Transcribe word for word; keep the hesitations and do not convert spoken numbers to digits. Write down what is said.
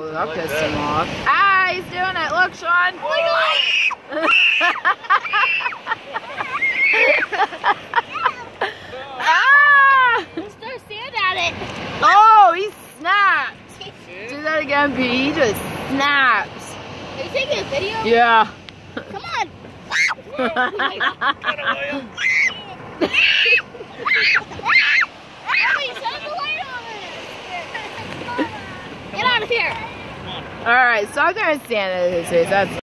Ooh, that pissed him off. Ah, he's doing it. Look, Sean. Oh my God. Ah! Let's throw sand at it. Oh, he snapped. Do that again, P. He just snaps. Are you taking a video? Yeah. Come on. Get out of here. All right, so I'm gonna stand at his face. That's